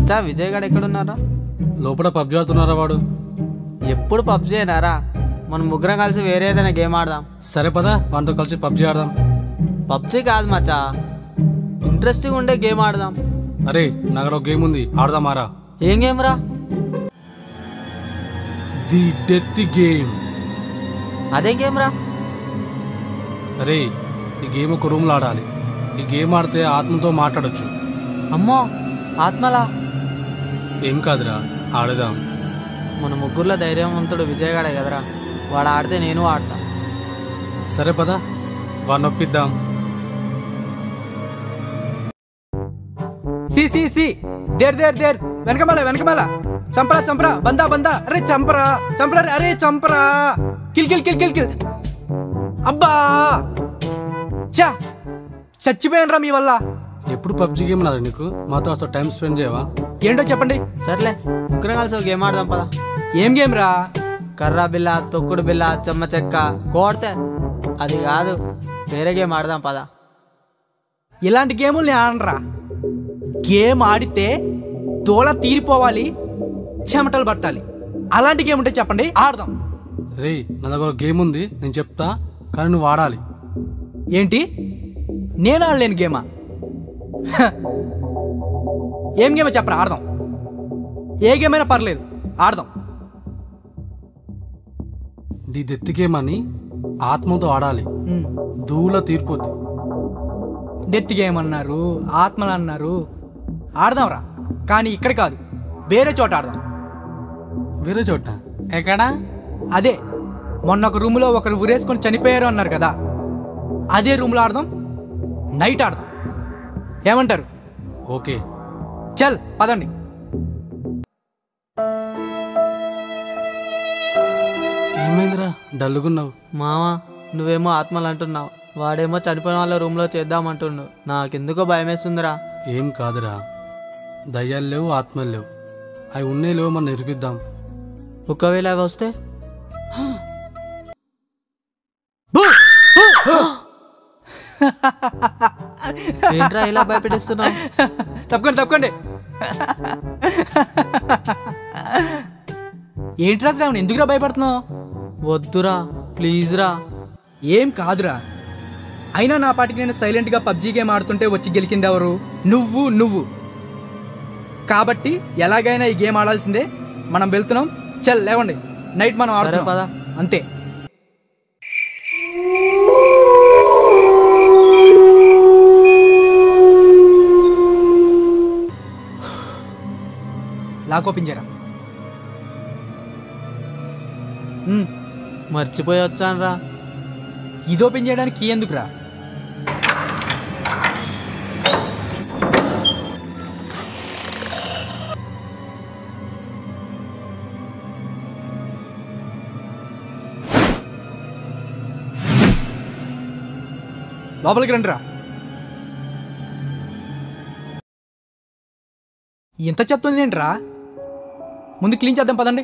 మచ్చా విజయ్ గారు ఎక్కడున్నారా? లోపల పబ్జి ఆడుతున్నారా? వాడు ఎప్పుడు పబ్జి అయినారా? మనం ముగ్గురం కలిసి వేరే ఏదైనా గేమ్ ఆడదాం. సరే పదా, వాడితో కలిసి పబ్జి ఆడదాం. పబ్జి కాదు మచ్చా, ఇంట్రెస్టింగ్ ఉండే గేమ్ ఆడదాం. అరే నాకు ఒక గేమ్ ఉంది, ఆడదామారా? ఏం గేమ్ రా? The death game. అదే గేమ్ రా? అరే ఈ గేమ్ ఒక రూమ్లో ఆడాలి. ఈ గేమ్ ఆడితే ఆత్మతో మాట్లాడొచ్చు. అమ్మో, ఆత్మలా? ఏం కాదురా, ఆడదాం. మన ముగ్గురులో ధైర్యవంతుడు విజయ్ గాడే కదరా, వాడు ఆడితే నేను ఆడతా. సరే పదా, వాడిని నొప్పిద్దాం. See see see there there there వెనకమాల వెనకమాల చంపరా చంపరా బందా బందా అరే చంపరా చంపరా అరే చంపరా kill kill kill kill kill అబ్బా చా చచ్చిపోయానరా మీ వల్ల. ఎప్పుడు పబ్జి గేమ్ నాది నీకు? మాతో అసలు టైం స్పెండ్ చేయవా? ఏంటో చెప్పండి. సర్లే ముగ్గురం కలిసి ఒక గేమ్ ఆడదాం పదా. ఏం గేమ్ రా? కర్రా బిల్ల, తొక్కుడు బిల్ల, చెమ్మ చెక్క, కోడితే. అది కాదు, వేరే గేమ్ ఆడదాం పదా. ఇలాంటి గేములు నేను ఆడరా. గేమ్ ఆడితే తోల తీరిపోవాలి, చెమటలు పట్టాలి. అలాంటి గేమ్ ఉంటే చెప్పండి, ఆడదాం. రే నా దగ్గర గేమ్ ఉంది, నేను చెప్తా, కానీ నువ్వు ఆడాలి. ఏంటి? నేను ఆడలేని గేమా? ఏం గేమో చెప్పరా, ఆడదాం. ఏ గేమ్ అయినా పర్లేదు, ఆడదాం. ది డెత్ గేమ్ అని ఆత్మతో ఆడాలి, దూల తీరిపోద్ది. డెత్ గేమ్ అన్నారు, ఆత్మలు అన్నారు. ఆడదాంరా, కానీ ఇక్కడ కాదు, వేరే చోట ఆడదాం. వేరే చోట? ఎక్కడా? అదే మొన్న ఒక రూమ్లో ఒకరు ఉరేసుకొని చనిపోయారు అన్నారు కదా, అదే రూమ్లో ఆడదాం. నైట్ ఆడదాం, ఏమంటారు? ఓకే చల్ పదండి. ఏమైందిరా డల్లుగున్నావు? మావా, నువ్వేమో ఆత్మలు అంటున్నావు, వాడేమో చనిపోయిన వాళ్ళ రూమ్లో చేద్దామంటుండు. నాకెందుకో భయమేస్తుందిరా. ఏం కాదురా, దయ్యాలు లేవు, ఆత్మలు లేవు. అవి ఉన్నాయి లేవో మనం నిరూపిద్దాం. ఒకవేళ అవి వస్తే? ఏంట్రా ఇలా భయపెట్టిస్తున్నావు? తప్పకండి తప్పకండి. ఏంట్రా శ్రావణ్, ఎందుకురా భయపడుతున్నావు? వద్దురా, ప్లీజ్ రా. ఏం కాదురా. అయినా నా పాటికి నేను సైలెంట్గా పబ్జీ గేమ్ ఆడుతుంటే వచ్చి గెలికింది ఎవరు? నువ్వు. కాబట్టి ఎలాగైనా ఈ గేమ్ ఆడాల్సిందే. మనం వెళ్తున్నాం, చల్ లేవండి. నైట్ మనం ఆడుతున్నాం పదా. అంతే. లాకోపించారా? మర్చిపోయి వచ్చాను రా. ఇది ఓపెన్ చేయడానికి ఎందుకురా? లోపలికి రండిరా. ఎంత చెత్త ఉంది ఏంట్రా? ముందు క్లీన్ చేద్దాం పదండి.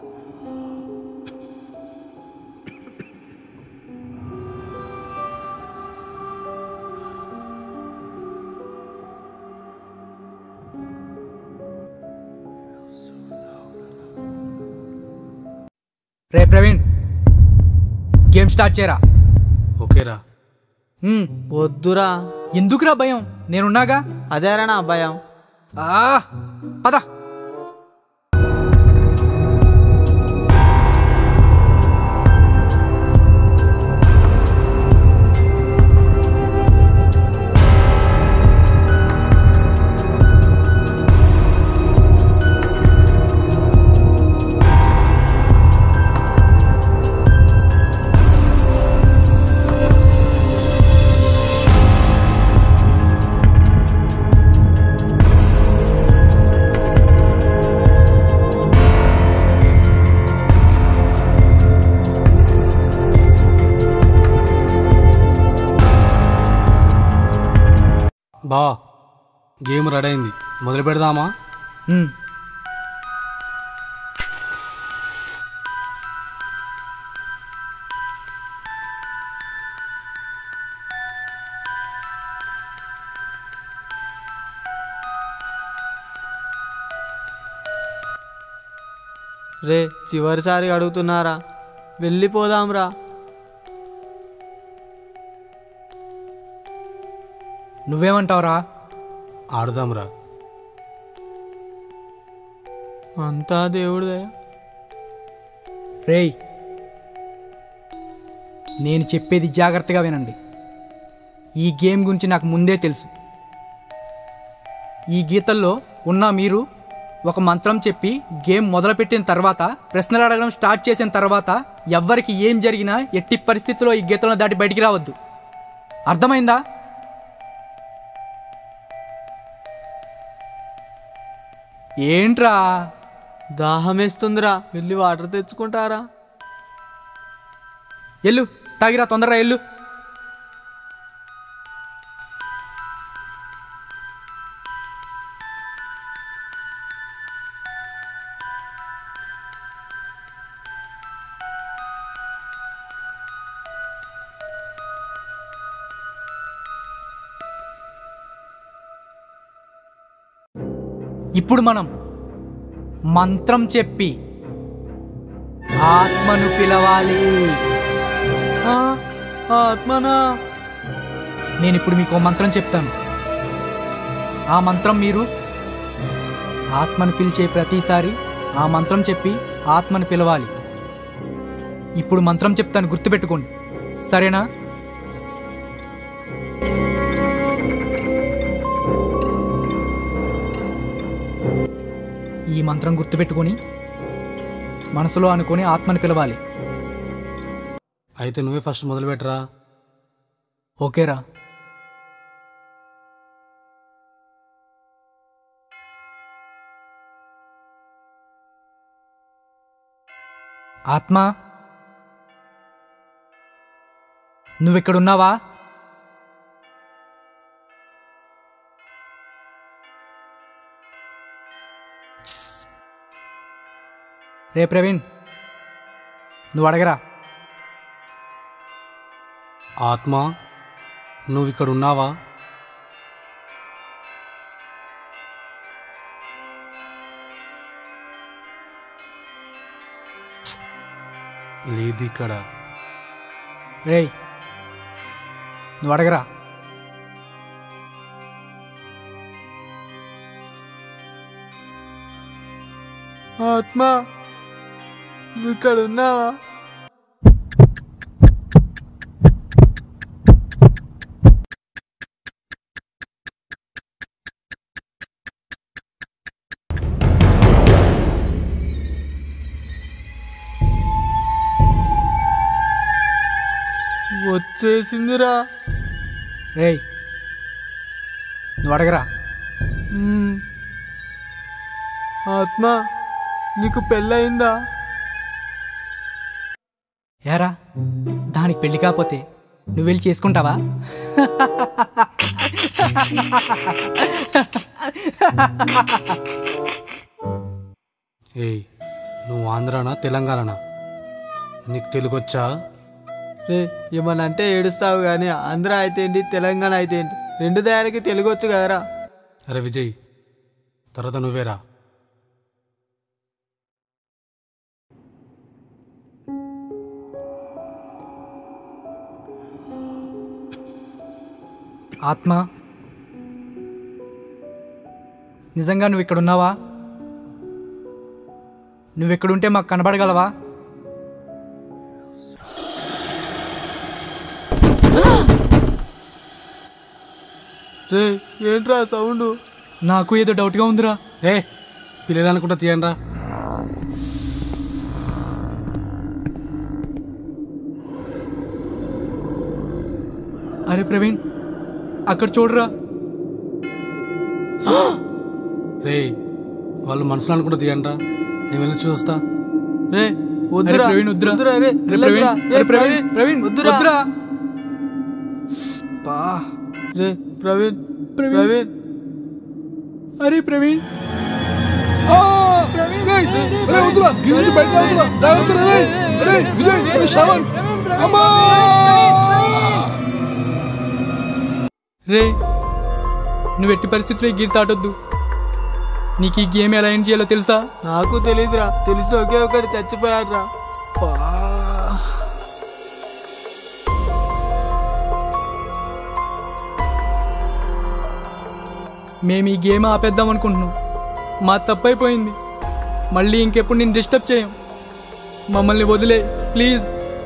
రే ప్రవీణ్, గేమ్ స్టార్ట్ చేయరా. ఓకేరా. వద్దురా. ఎందుకురా భయం? నేనున్నాగా. అదేరా నా భయం. పద. బా, గేమ్ రెడీ అయింది, మొదలు పెడదామా? రే చివరిసారి అడుగుతున్నారా, వెళ్ళిపోదాంరా. నువ్వేమంటావురా? ఆడదాంరా. అంతా దేవుడిదే. రేయ్, నేను చెప్పేది జాగ్రత్తగా వినండి. ఈ గేమ్ గురించి నాకు ముందే తెలుసు. ఈ గీతల్లో ఉన్న మీరు ఒక మంత్రం చెప్పి గేమ్ మొదలుపెట్టిన తర్వాత, ప్రశ్నలు అడగడం స్టార్ట్ చేసిన తర్వాత ఎవ్వరికి ఏం జరిగినా ఎట్టి పరిస్థితుల్లో ఈ గీతలను దాటి బయటికి రావద్దు. అర్థమైందా? ఏంట్రా? దాహమేస్తుందిరా, వెళ్ళి వాటర్ తెచ్చుకుంటారా? ఎల్లు, తాగిరా, తొందరగా ఎల్లు. ఇప్పుడు మనం మంత్రం చెప్పి ఆత్మను పిలవాలి. ఆత్మనా? నేను ఇప్పుడు మీకు ఓ మంత్రం చెప్తాను. ఆ మంత్రం మీరు ఆత్మను పిలిచే ప్రతిసారి ఆ మంత్రం చెప్పి ఆత్మను పిలవాలి. ఇప్పుడు మంత్రం చెప్తాను, గుర్తుపెట్టుకోండి, సరేనా? ఈ మంత్రం గుర్తుపెట్టుకొని మనసులో అనుకొని ఆత్మను పిలవాలి. అయితే నువ్వే ఫస్ట్ మొదలు పెట్టరా. ఓకేరా? ఆత్మ, నువ్వెక్కడున్నావా? రే ప్రవీణ్, నువ్వు అడగరా. ఆత్మ, నువ్వు ఇక్కడ ఉన్నావా? లేదు ఇక్కడ. రే, నువ్వు అడగరా. ఆత్మ, నువ్వు ఇక్కడ ఉన్నావా? వచ్చేసిందిరా. రేయ్, నువ్వు అడగరా. ఆత్మ, నీకు పెళ్ళయిందా? ఏరా, దానికి పెళ్లి కాకపోతే నువ్వు వెళ్ళి చేసుకుంటావా? ఏయ్, నువ్వు ఆంధ్రానా తెలంగాణనా? నీకు తెలుగు వచ్చా? రే, ఏమన్నా అంటే ఏడుస్తావు కానీ ఆంధ్ర అయితే ఏంటి, తెలంగాణ అయితే ఏంటి, రెండు దయాలకి తెలుగు వచ్చు కదరా. అరే విజయ్, తర్వాత నువ్వేరా. ఆత్మ, నిజంగా నువ్వు ఇక్కడ ఉన్నావా? నువ్వెక్కడుంటే మాకు కనబడగలవా? రే, ఏంట్రా సౌండ్? నాకు ఏదో డౌట్గా ఉందిరా. ఏ, పిల్లలు అనుకుంటా తీయండిరా. అరే ప్రవీణ్, అక్కడ చూడరా. రే, వాళ్ళు మనసులో అనుకుంటా తీయండిరా, నేను వెళ్ళి చూస్తా. రే వద్దురా, ప్రవీణ్ వద్దురా. వద్దురా, రే, వెళ్ళొద్దురా. రే, ప్రవీణ్ వద్దురా. వద్దురా. రే ప్రవీణ్, ప్రవీణ్, అరే ప్రవీణ్, రే, నువ్వు ఎట్టి పరిస్థితుల్లో ఈ గీత దాటొద్దు. నీకు ఈ గేమ్ ఎలా ఎండ్ చేయాలో తెలుసా? నాకు తెలీదురా, తెలిసిన ఒకే ఒకటి చచ్చిపోయాడురా. మేము ఈ గేమ్ ఆపేద్దాం అనుకుంటున్నాం. మా తప్పైపోయింది. మళ్ళీ ఇంకెప్పుడు నేను డిస్టర్బ్ చేయం. మమ్మల్ని వదిలే ప్లీజ్.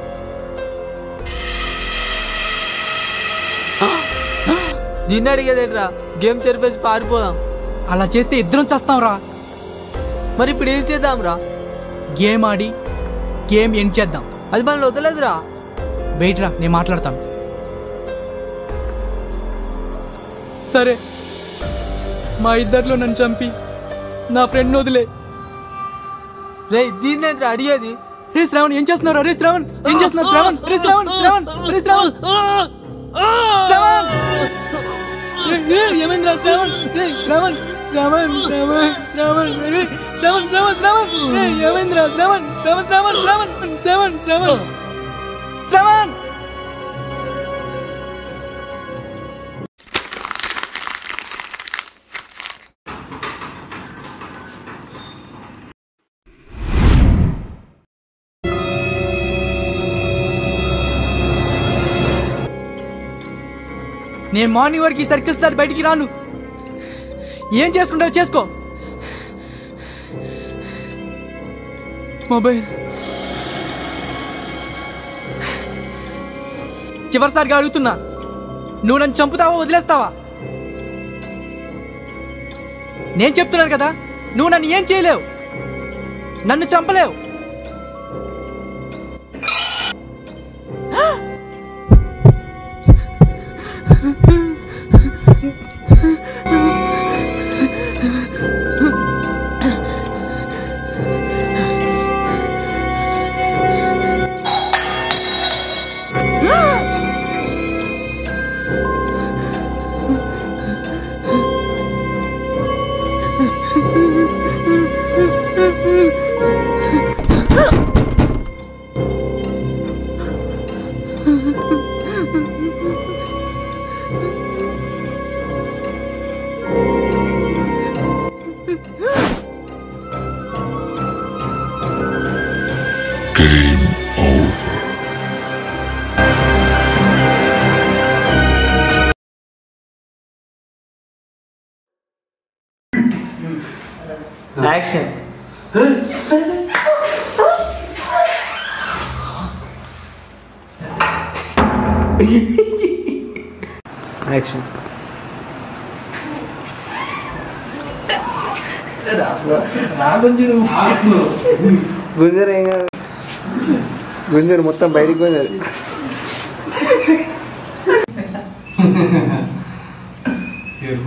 దీన్ని అడిగేదేట్రా, గేమ్ చెరిపేసి పారిపోదాం. అలా చేస్తే ఇద్దరం చేస్తాం రా. మరి ఇప్పుడు ఏం చేద్దాం రా? గేమ్ ఆడి గేమ్ ఎండ్ చేద్దాం. అది మనల్ని వదలేదురా. వెయిట్ రా, నేను మాట్లాడతాను. సరే, మా ఇద్దరిలో నన్ను చంపి నా ఫ్రెండ్ వదిలే. రే దీన్నేంద్రా అడిగేది? రే శ్రావణ్ ఏం చేస్తున్నారు? రే శ్రావణ్ ఏం చేస్తున్నారు? శ్రావణ్ రే శ్రావణ్ శ్రావణ్ రే శ్రావణ్ శ్రావణ్ ఏమైందిరా శ్రావణ్? రే శ్రావణ్ శ్రావణ్ శ్రావణ్ శ్రావణ్ రే శ్రావణ్ శ్రావణ్ శ్రావణ్ రే ఏమైందిరా శ్రావణ్? శ్రావణ్ శ్రావణ్ శ్రావణ్ శ్రావణ్ శ్రావణ్ శ్రావణ్ నేను మార్నింగ్ వరకు ఈ సర్కిల్స్ దాటి బయటికి రాను. ఏం చేసుకుంటావు చేసుకో. మొబైల్ చివరిసారిగా అడుగుతున్నా, నువ్వు నన్ను చంపుతావా వదిలేస్తావా? నేను చెప్తున్నాను కదా, నువ్వు నన్ను ఏం చేయలేవు, నన్ను చంపలేవు. Game over. Action. Action. గుంజరు గుంజరు మొత్తం బయటికి పోయినది.